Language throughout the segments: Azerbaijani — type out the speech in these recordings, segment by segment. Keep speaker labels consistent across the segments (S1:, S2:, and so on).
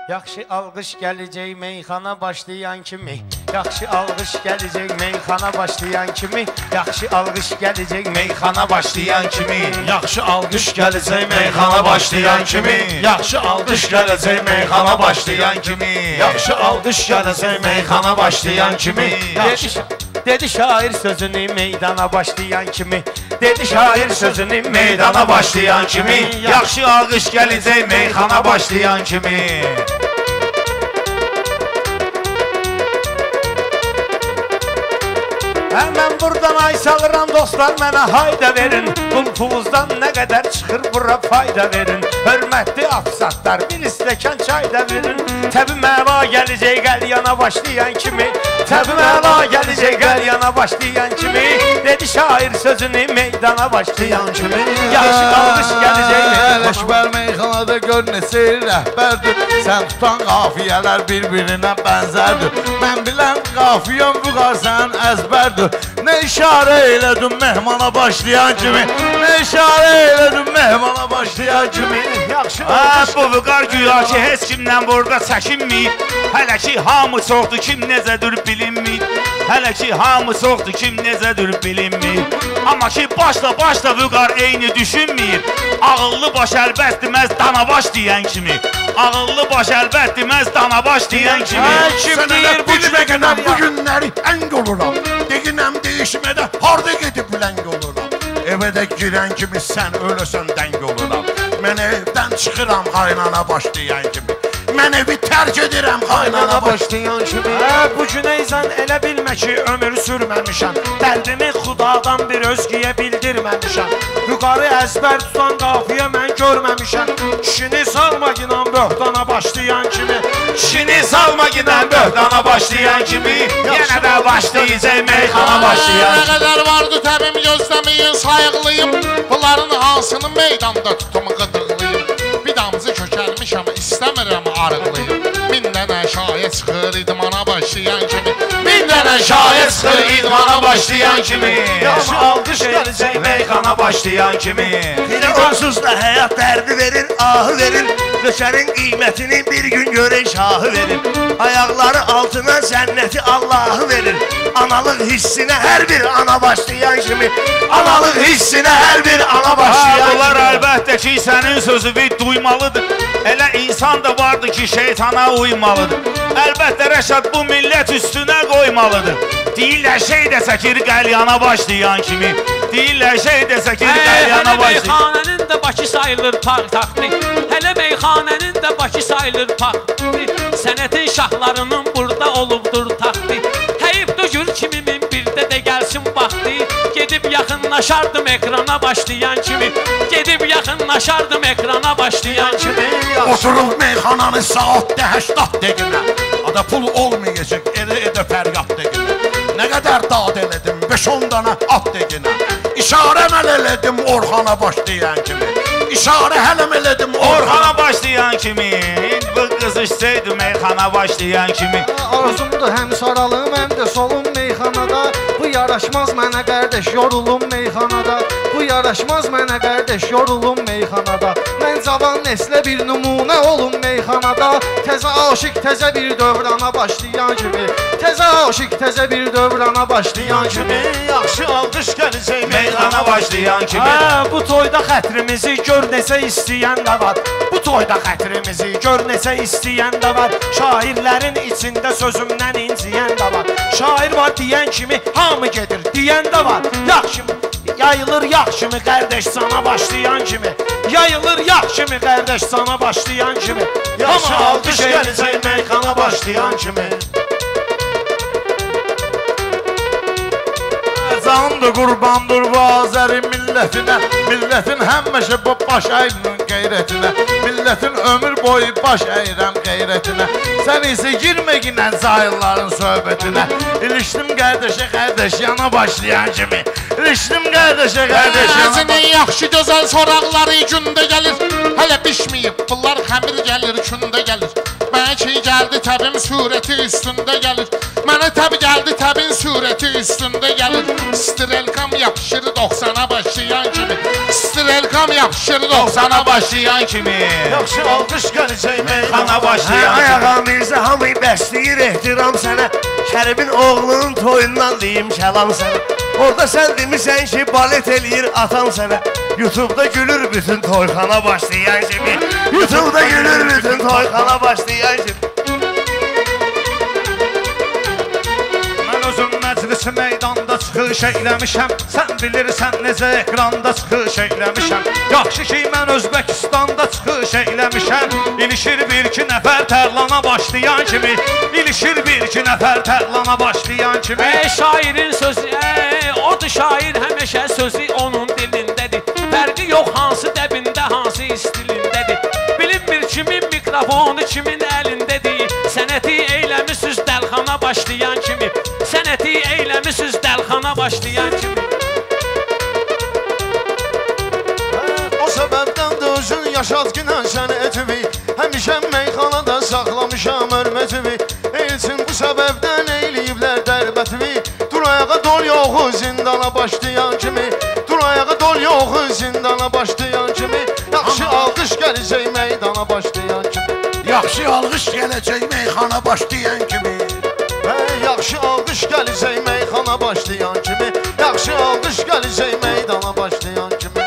S1: Yaxşı alqış gələcək meyxana başlayan kimi. Yaxşı alqış gələcək meyxana başlayan kimi. Yaxşı alqış gələcək meyxana başlayan kimi.
S2: Yaxşı alqış gələcək meyxana başlayan kimi. Yaxşı alqış gələcək meyxana başlayan kimi. Yaxşı alqış gələcək meyxana başlayan kimi.
S1: Dedi şair sözünü meydana başlayan kimi. Dedi şair sözünü meydana başlayan kimi.
S2: Yaxşı alqış gələcək meyxana başlayan kimi.
S1: Mən buradan ay salıram dostlar, mənə hayda verin. Qulpumuzdan nə qədər çıxır bura fayda verin. Hörmətli afsatlar, bir istəkan çay da verin. Təbi məla gələcək qəlyana başlayan kimi. Təbi məla gələcək qəlyana başlayan kimi. Dedi şair sözünü meydana başlayan kimi. Yaxşı qalmış gələcək
S2: Ələkbər meyxanada gör neçə rəhbərdir. Sən tutan qafiyələr bir-birinə bənzərdir. Mən bilən qafiyəm bu qar sənin əzbərdir. Ne işarə elədim mehmana başlayan kimi. Ne işarə elədim mehmana başlayan kimi.
S1: Yaxşı
S3: bu vüqar güya ki heç kimdən burada çəkinməyib. Hələ ki hamı çoxdur, kim necədir bilinməyib. Hələ ki hamı çoxdur, kim necədir bilinməyib. Amma ki başla vüqar eyni düşünməyib. Ağıllı baş əlbət deməz danabaş deyən kimi. Ağıllı baş əlbət deməz danabaş deyən kimi.
S2: Kim deyir bu günə bu günləri əng oluram. Deyinəm değişmədə harda gedib ləng oluram. Evə də girən kimi sən ölösən dəng oluram. Mən evdən çıxıram qaynana başlayan kimi. Mən evi tərk edirəm qaynana başlayan kimi.
S1: Bu günəyzən elə bilmə ki ömür sürməmişəm. Dərdimi xudadan bir özgəyə bildirməmişəm. Yuqarı əzbər tutan qafiyə mən görməmişəm. Kişini salma ginan böhtana başlayan kimi.
S3: Kişini salma ginan böhtana başlayan kimi. Yenə də başlayacaq meyxana başlayan kimi.
S4: Nə qədər vardı təbim gözləməyin sayıqlıyım. Bunların hansını meydanda tutum qıdırlıyım. Bir damcı kökəlmişəm istəmirəm arıqlıyım. Min dənə şayə çıxır idmana başlayan kimi.
S3: Min dənə şayə çıxır idmana başlayan kimi.
S1: Yaxşı alqış gələcək
S3: meyxana başlayan kimi.
S5: Yine onsuz da həyat dərdi verir, ahı verir. Döşərin qiymətini bir gün görən şahı verir. Ayaqları altına cənnəti Allahı verir. Analıq hissinə hər bir ana başlayan kimi. Analıq hissinə hər bir ana başlayan kimi.
S3: Bunlar əlbəttə ki sənin sözünü duymalıdır. Elə insan da vardı ki şeytana uymalıdır. Əlbəttə Rəşad bu millət üstünə qoymalıdır. Deyirlər şey də çəkir qəlyana başlayan kimi. Deyirlər şey də çəkir qəlyana başlayan kimi.
S6: Meyxanənin də Bakı sayılır paytaxtı. Hələ meyxanənin də Bakı sayılır paytaxtı. Sənətin şahlarının burada olubdur taxtı. Həyibdir gül kimimin birdə də gəlsin vaxtı. Gedib yaxınlaşardım ekrana başlayan kimi. Gedib yaxınlaşardım ekrana başlayan kimi.
S2: Oturuq meyxananın saatdə 80 dəqiqə. Ada pul olmayacaq, edə fəryat dəqiqə. Nə qədər dad elədim, 5-10 dana at dəqiqə. İşarə məl elədim Orxana başlayan kimi. İşarə hələm elədim
S3: Orxana başlayan kimi. Bu qız istəydi meyxana başlayan kimi.
S7: Arzumdur həm saralım, həm də solum meyxanada. Bu yaraşmaz mənə qardaş, yorulum meyxanada. Bu yaraşmaz mənə qardaş, yorulum meyxanada. Mən cavan neslə bir nümunə olum meyxanada. Təzə aşiq, təzə bir dövrana başlayan kimi. Təzə aşiq, təzə bir dövrana başlayan kimi.
S1: Yaxşı alqış gələcək
S3: Meyxana başlayan kimi.
S1: Bu toyda xətrimizi gör neçə istəyən də var. Bu toyda xətrimizi gör neçə istəyən də var. Şairlərin içində sözümdən inciyən də var. Şair var deyən kimi hamı gedir deyən də var. Yaxşı yayılır yaxşı mı qardaş sana başlayan kimi. Yayılır yaxşı mı qardaş sana başlayan kimi. Yaxşı alqış gələcək meyxana başlayan kimi.
S2: Candır qurbandır bu Azəri millətinə. Millətin həmişə bu baş əyrinin qeyrətinə. Millətin ömür boyu baş əyrəm qeyrətinə. Sən isə girmə ginən cahilların söhbətinə. İlişdim qardaşa qardaş yana başlayan kimi. İlişdim qardaşa qardaş yana.
S4: Əzinin yaxşı gözəl soraqları gündə gəlir. Hələ bişməyib bunlar xəmir gəlir kündə gəlir. Mənə ki gəldi təbim surəti üstündə gəlir. Mənə təbi gəldi təbin surəti üstündə gəlir. Strelkam yapışır 90'a başlayan kimi. Strelkam yapışır 90'a başlayan kimi.
S1: Yaxşı alqış gələcək
S3: Meyxana
S1: meydana
S3: başlayan kimi.
S5: Ayağa Mirzə hamı bəsləyir ehtiram sənə. Şəribin oğlunun toyundan deyim kəlam sənə. Orada sən demirsən ki balet eləyir atan sənə. YouTube'da gülür bütün toyxana başlayan kimi. YouTube'da gülür bütün toyxana başlayan kimi.
S1: Mən özüm məclisi meydanda çıxış eyləmişəm. Sən bilirsən necə ekranda çıxış eyləmişəm. Yaxşı ki mən Özbəkistanda çıxış eyləmişəm. İlişir bir-iki nəfər tərlana başlayan kimi. İlişir bir-iki nəfər tərlana başlayan kimi.
S6: Şairin sözü, odur şair həmişə sözü onun dilindədir. Fərqi yox hansı dəbində, hansı istilindədir. Bilinmir kimin mikrofonu kimin əlindədir. Sənəti eyləmisiniz dəlxana başlayan kimi. Sənəti eyləmisiniz dəlxana başlayan kimi.
S7: O səbəbdən də özün yaşatqınən sənətimi. Həmişə meyxanada saxlamışam hörmətimi. Elçin bu səbəbdən eyləyiblər dərbətimi. Dur ayağa dol yoxu zindana başlayan kimi. Dur ayağa dol yoxu zindana başlayan kimi. Yaxşı alqış gələcək meydana başlayan kimi.
S2: Yaxşı alqış gələcək meyxana başlayan kimi.
S7: Yaxşı alqış gələcək meyxana başlayan kimi. Yaxşı alqış gələcək meydana başlayan kimi.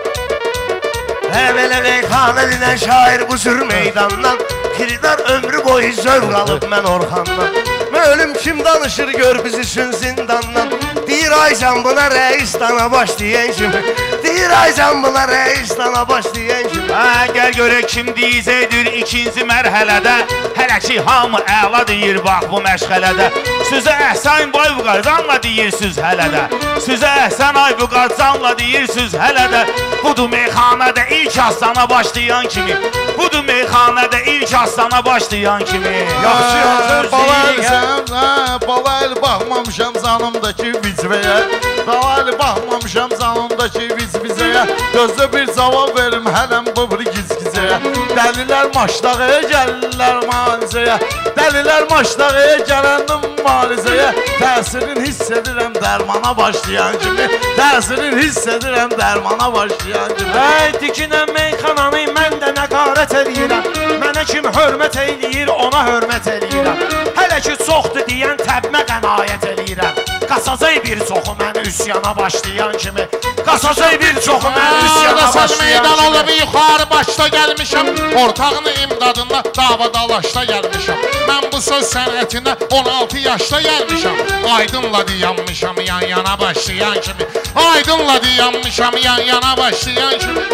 S5: Belə meyxana dinən şair bu sür meydandan. Kiridar ömrü boyu zövq alıb mən Orxandan. Ölüm kim danışır gör bizi sün zindandan. Deyir aycan buna reis dana başlayan kimi. Deyir aycan buna reis dana başlayan kimi.
S3: Gəl görək kim diyizədir ikinci mərhələdə. Hələ ki hamı əla deyir bax bu məşğələdə. Sözə Əhsən Aybuqazanla deyirsiniz hələ də. Sözə Əhsən Aybuqazanla deyirsiniz hələ də. Budur meyxanədə ilk aslana başlayan kimi. Budur meyxanədə ilk aslana başlayan kimi.
S1: Yaxşı alqış
S2: Bala el baxmamışam zanımdakı vicvəyə. Bala el baxmamışam zanımdakı vicvizəyə. Gözdə bir cavab verim hələm bu bir giz-gizəyə. Dəlilər maşdağıya gəlirlər manizəyə. Dəlilər maşdağıya gələndim marizəyə. Təsirin hiss edirəm dərmana başlayan kimi. Təsirin hiss edirəm dərmana başlayan kimi.
S1: Ey dikinən meyxananı mən də nəqarət eləyirəm. Mənə kim hörmət eləyir ona hörmət eləyirəm. Hələ ki çoxdur deyən təbmə qənaət eləyirəm. Qasacaq bir çoxu mən üsyana başlayan kimi. Qasacaq bir çoxu mən üsyana
S4: Sən
S1: başlayan
S4: meydan
S1: kimi.
S4: olub yuxarı başda gəlmişəm. Ortağın imdadında davadalaşda gəlmişəm. Mən bu söz sənətinə 16 yaşda gəlmişəm. Aydınla dayanmışam yan yana başlayan kimi. Aydınla dayanmışam yan yana başlayan kimi.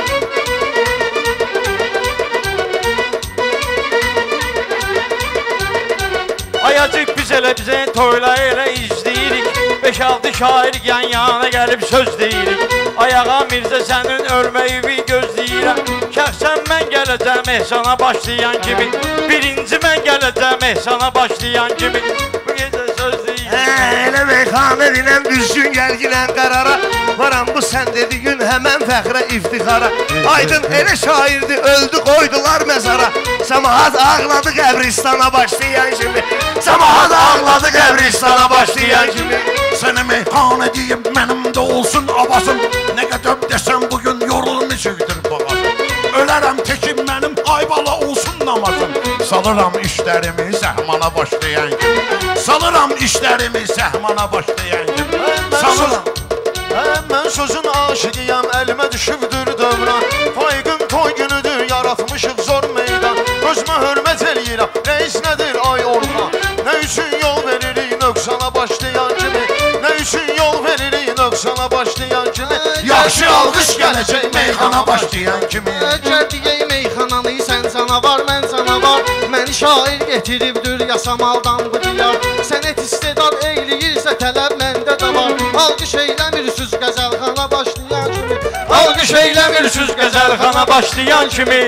S1: Ayacıq biz elə bizə toyla elə izləyirik. 5-6 şair yan yana gəlib söz deyirik. Ayağa Mirzə sənin ölməyini gözləyirəm. Şəxsən mən gələcəm ehsana başlayan kimi. Birinci mən gələcəm ehsana başlayan kimi. Bu gecə söz deyirəm.
S5: Elə meyxana dinən düzgün gəlginən qərara. Varam bu sən dedi gün həmən fəxrə iftixara. Aydın elə şairdi öldü qoydular məzara. Samahat ağladı qəbristana başlayan kimi. Samahat ağladı qəbristana başlayan kimi.
S2: Səni meyxana deyim mənim də olsun abasım. Nə qədər desəm bugün yorulmuşuqdur boğazım. Ölərəm tekim mənim aybala olsun namazım. Salıram işlərimi səhmana başlayan kimi. Salıram işlərimi səhmana başlayan kimi. Salıram.
S7: Mən sözün aşıqıyam, əlimə düşübdür dövran. Fayqın toy günüdür, yaratmışıq zor meydan. Özümə hörmət eləyirəm, reis nədir ay Orxan? Nə üçün yol veririk nöqsana başlayan kimi? Nə üçün yol veririk nöqsana başlayan kimi?
S2: Yaxşı alqış gələcək meyxana başlayan kimi.
S7: Gəl deyək meyxananı, sən canavar, mən canavar. Məni şair getiribdir yasamaldan bu diyar. Sənət istedad eyləyirsə tələb məndə də var. Alqış eyləmirsiniz qəzəlxana başlayan kimi.
S1: Alqış eyləmirsiniz qəzəlxana başlayan kimi.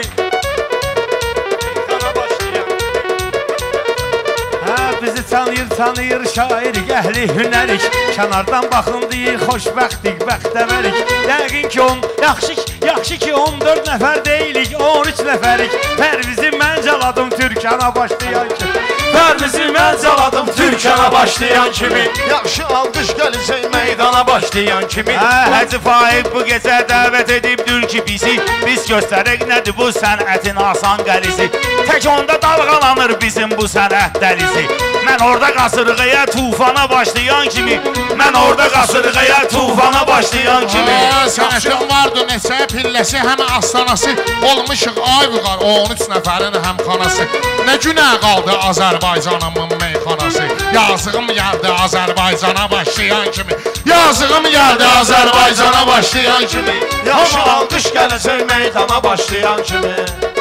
S1: Bizi tanıyır şair əhli hünərik. Kənardan baxın deyir xoşbəxtlik, bəxtəvərik. Yəqin ki yaxşı ki 14 nəfər deyilik, 13 nəfərik. Pərvizi mən caladım Türkana başlayan kimi. Pərdizi mən caladım Türkana başlayan kimi.
S2: Yaxşı alqış gələcək meydana başlayan kimi.
S3: Hacı Faik bu gecə dəvət edibdir ki bizi, biz göstərək nədir bu sənətin asan qəlisi. Tək onda dalğalanır bizim bu sənət dəlizi. Mən orada qasırğaya tufana başlayan kimi, mən orada qasırğaya tufana başlayan kimi.
S4: Sənətin vardı neçə pilləsi, həm astanası. Olmuşuq ay vüqar 13 nəfərin həmxanası. Nə günə qaldı Azərbaycanımın meyxanası. Yazığım gəldi Azərbaycana başlayan kimi. Yazığım gəldi Azərbaycana başlayan kimi.
S1: Yaxşı alqış gələcək meydana başlayan kimi.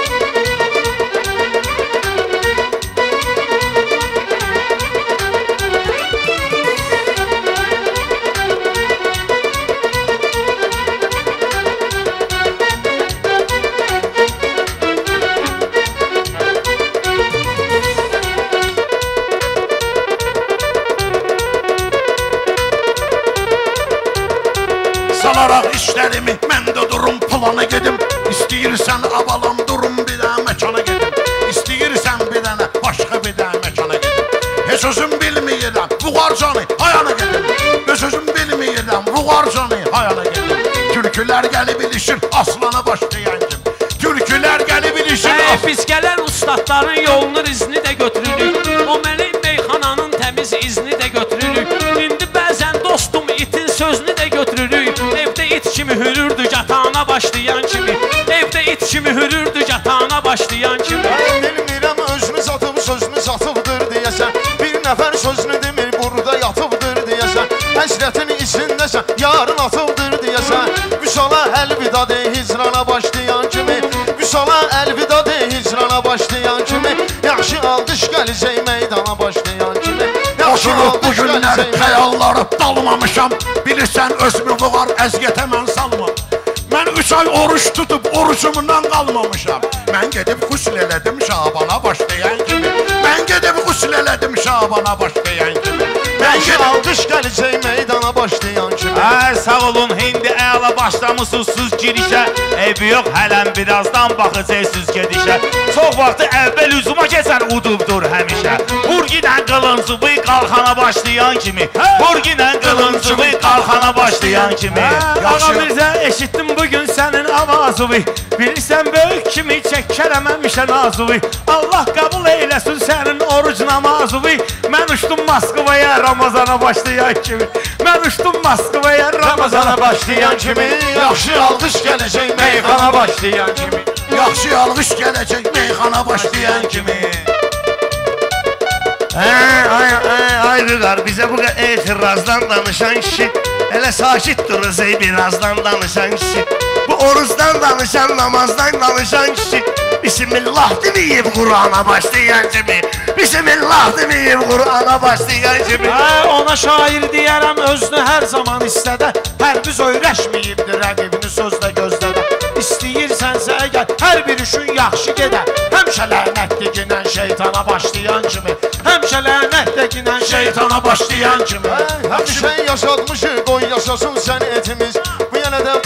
S2: Salaraq işlərimi, mən də durum plana gedim. İstəyirsən avalam durum bir dənə məkana gedim. İstəyirsən bir dənə başqa bir dənə məkana gedim. Heç özüm bilməyirəm, vuqar canı hayana gedim. Heç özüm bilməyirəm, vuqar canı hayana gedim. Türkülər gəlib ilişir, aslana başlayan kim. Türkülər gəlib ilişir,
S6: Biz gələn ustadların yolunun izni də götürürük. O mənim meyxananın təmiz izni də götürürük. İndi bəzən dostum itin sözünü də götürürük. Evdə it kimi hürürdü yatağına başlayan kimi. Evdə it kimi hürürdü yatağına başlayan kimi.
S2: bilmirəm özünü satıb sözünü satıbdır deyəsən. Bir nəfər sözünü demir, burada yatıbdır deyəsən. Həsrətin içindəsən, yarın atıbdır deyəsən. Vüsala əlvida dey hicrana başlayan kimi. Vüsala əlvida dey hicrana başlayan kimi. Yaxşı alqış gələcək meydana başlayan kimi. Yaxşı alqış gələcək xəyalları dalmamışam. Bilirsən özümü vuqar əziyyətə mən salmam. Mən 3 ay oruç tutub orucumdan qalmamışam. Mən gedib qusl elədim Şabana başlayan kimi. Mən gedib qusl elədim Şabana başlayan kimi. Yaxşı alqış gələcək meydana başlayan kimi.
S3: Sağ olun, hindi əla başlamışsınız siz girişə. Eybi yox, hələm birazdan baxacaqsınız gedişə. Çox vaxtı əvvəl üzuma keçən udubdur həmişə. Vurginən qılıncıvı qalxana başlayan kimi. Vurginən qılıncıvı qalxana başlayan kimi.
S1: Ağa Mirzə, eşitdim bugün sənin avazıvı. Bilirsən böyük kimi çəkərəməmişə nazıvı. Allah qəbul eyləsin sənin oruc namazıvı. Mən uçdum Moskvaya Ramazana başlayan kimi. Mən uçdum Moskvaya Ramazana başlayan kimi.
S2: Yaxşı alqış gələcək
S1: Meyxana başlayan kimi.
S2: Yaxşı alqış gələcək meyxana başlayan kimi.
S5: Ay Vüqar, bizə bu etirazdan danışan kişi elə sakit durur birazdan danışan kişi. Bu orucdan danışan, namazdan danışan kişi Bismillah deməyib Qur'ana başlayan kimi. Bismillah deməyib Qur'ana başlayan kimi.
S1: Ona şair deyərəm özünü hər zaman istədə. Hər biz öyrəşməyibdir rəqibini sözlə gözlədə. İstəyirsənsə əgər hər bir işin yaxşı gedər. Həmişə lənətdir ginən şeytana başlayan kimi. Həmişə lənətdir ginən şeytana başlayan kimi.
S2: Həmişə yaşatmışıq, qoy yaşasın sən etimiz. Bu yenə də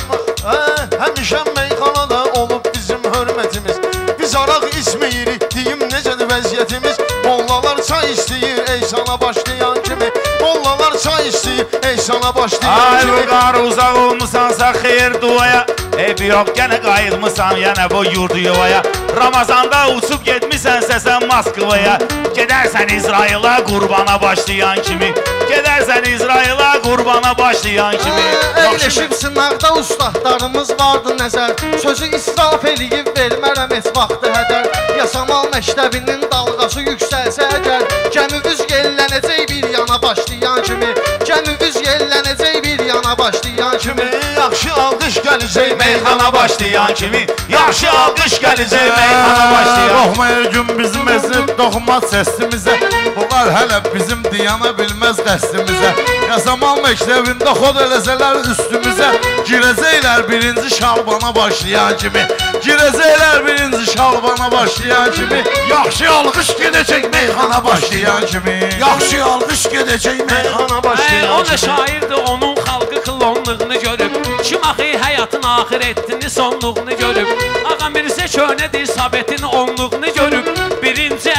S2: həmişə meyxanada olub bizim hörmətimiz. Biz araq içməyirik, deyim necədir vəziyyətimiz. Mollalar çay istəyir, ey sana başlayan kimi. Mollalar çay istəyir, ey sana başlayan kimi.
S3: Ay Vüqar, uzaq olmusansa xeyir duaya. Eybi yox, gənə qayıtmısan yenə bu yurdu yuvaya. Ramazanda uçub getmisənsə sən Moskvaya. Gedərsən İsraila qurbana başlayan kimi. Gedərsən İsraila qurbana başlayan kimi.
S7: Əyləşib sınaqda ustadlarımız vardı nəzər. Sözü israf eləyib vermərəm heç vaxtı hədər. Yasamal məktəbinin dalğası yüksəlsə əgər. Gəmimiz yellənəcək bir yana başlayan kimi. Gəmimiz yellənəcək bir yana başlayan kimi.
S2: Yaxşı alqış gələcək
S3: Meyxana başlayan kimi. Yaxşı alqış gələcək meyxana başlayan.
S2: Doğmaya gün bizim ezib doğmaz səsimizə. Bunlar hələ bizim diyana bilməz qəsdimizə. Yasamal məktəbində xod eləsələr üstümüzə. Girəcəklər birinci şalbana başlayan kimi. Girəcəklər birinci şalbana başlayan kimi. Yaxşı alqış gedəcək meyxana başlayan kimi. Yaxşı alqış gedəcək meyxana başlayan
S6: O
S2: kimi.
S6: nə şairdir, onun xalqı klonluğunu görüb. Kim axı həyatın axirətini sonluğunu görüb. Ağa Mirzə köhnədir, Sabetin onluğunu görüb. Birinci əlini vurub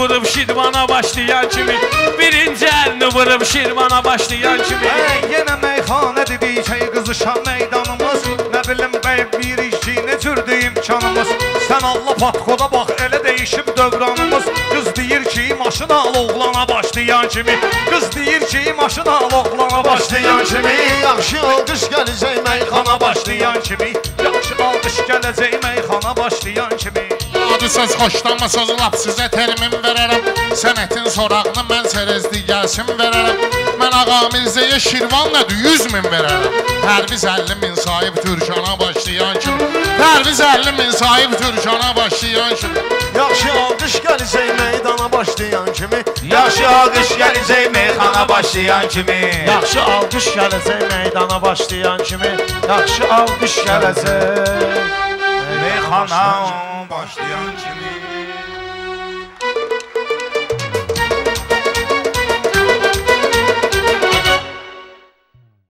S6: vurub Şirvana başlayan kimi birinci əlini vurub Şirvana başlayan kimi
S7: Yenə meyxanə dedik ey qızışan meydanımız Nə bilim qeyb bir işi nə cürdür imkanımız Sən Allah patkoda bax elə değişib dövranımız Qız deyir ki maşın al oğlana başlayan kimi Qız deyir ki maşın al oğlana başlayan kimi Yaxşı alqış gələcək meyxana başlayan kimi Yaxşı alqış gələcək meyxana başlayan kimi
S4: Adı söz xoşlanmasaz lap sizə termin verərəm Sənətin sorağını mən çərəzli gəlsin verərəm Mən Ağa Mirzəyə Şirvan nədir 100 min verərəm Pərviz 50 min sahib Türkana başlayan kimi Pərviz 50 min sahib Türkana başlayan kimi
S7: Yaxşı alqış gələcək meydana başlayan kimi
S3: Yaxşı alqış gələcək meyxana başlayan kimi
S1: Yaxşı alqış gələcək meydana başlayan kimi Yaxşı alqış gələcək
S3: meyxana başlayan kimi